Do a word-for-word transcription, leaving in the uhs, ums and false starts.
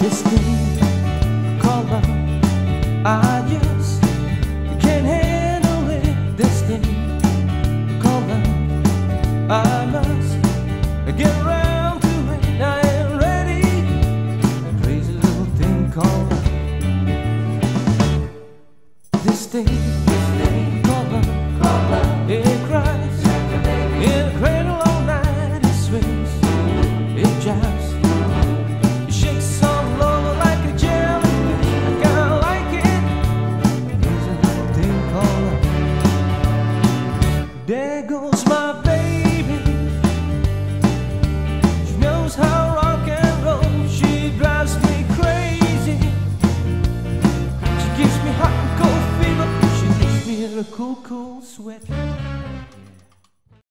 This thing called love, I just can't handle it. This thing called love, I must get around to it. I am ready. A crazy little thing called love. This thing, this thing called love, called love. It cries in a cradle all night. It swings, it jives, it shakes all over like a jellyfish. I kinda like it. Crazy little thing called love. There goes my baby. She knows how rock and roll. She drives me crazy. She gives me hot and cold fever. She makes me in a cool, cool sweat.